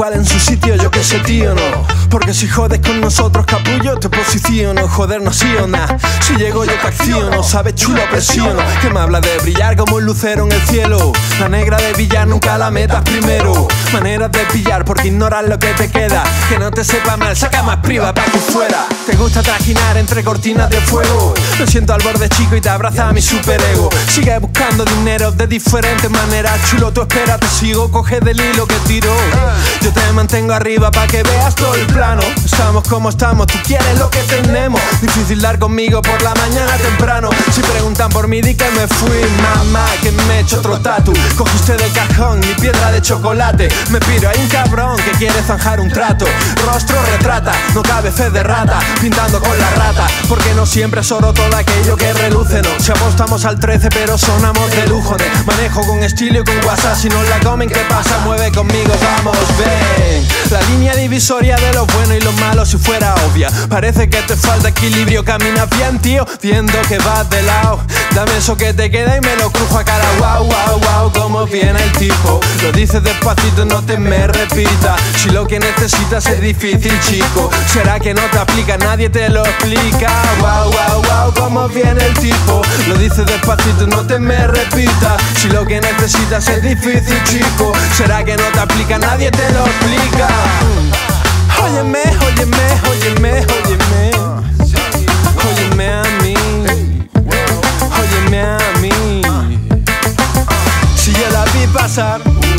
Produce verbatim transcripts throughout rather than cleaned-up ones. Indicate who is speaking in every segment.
Speaker 1: cual en su sitio, yo que sé, tío, no. Porque si jodes con nosotros, capullo, te posiciono. Joder, no sí o nada. Si llego yo te acciono, sabes, chulo, presiono. Que me habla de brillar como un lucero en el cielo. La negra de billar nunca la metas primero. Maneras de pillar porque ignoras lo que te queda. Que no te sepa mal, saca más priva pa' que fuera. Te gusta trajinar entre cortinas de fuego. Me siento al borde, chico, y te abraza a mi superego. Sigue buscando dinero de diferentes maneras. Chulo, tú espera, te sigo, coge del hilo que tiro. Yo te mantengo arriba pa' que veas todo el plano. Estamos como estamos, tú quieres lo que tenemos. Difícil dar conmigo por la mañana temprano. Si preguntan por mí, di que me fui, mamá, que me he hecho otro tatu. Cogiste del cajón mi piedra de chocolate. Me piro, hay un cabrón que quiere zanjar un trato. Rostro retrata, no cabe fe de rata. Pintando con la rata, porque no siempre es oro todo aquello que reluce, no. Si apostamos al trece pero sonamos de lujo, de manejo con estilo y con WhatsApp. Si no la comen, ¿qué pasa? Mueve conmigo, vamos, ven. La línea divisoria de lo bueno y lo malo si fuera obvia. Parece que te falta equilibrio, caminas bien, tío, viendo que vas de lado. Dame eso que te queda y me lo crujo a cara. Wow, wow, wow, cómo viene el tipo. Lo dices despacito, no te me repitas. Si lo que necesitas es difícil, chico, será que no te aplica, nadie te lo explica. Wow, wow, wow, cómo viene el tipo. Lo dices despacito, no te me repitas. Si lo que necesitas es difícil, chico, será que no te aplica, nadie te lo explica. Óyeme, óyeme, óyeme, óyeme. Óyeme a mí. Óyeme a mí. Si yo la vi pasar,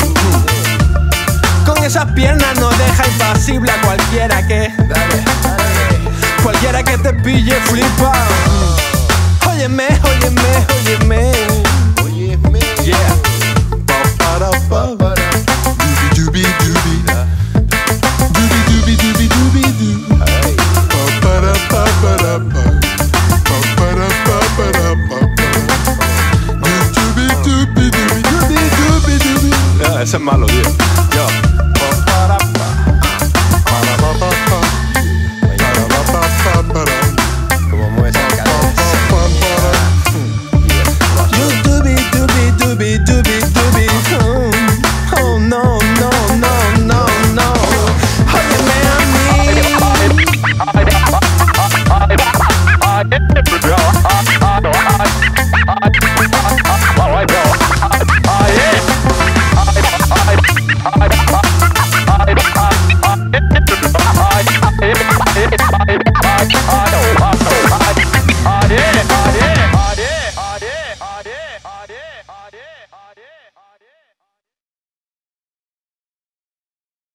Speaker 1: con esas piernas no deja impasible a cualquiera que Cualquiera que te pille flipa. Óyeme, óyeme, óyeme. Óyeme. Yeah. Pa para pa para. Dubi dubi dubi. Dubi dubi dubi dubi du. Pa para pa para pa. Pa para pa para pa. Dubi dubi dubi dubi dubi dubi. Ah, ese es malo, tío.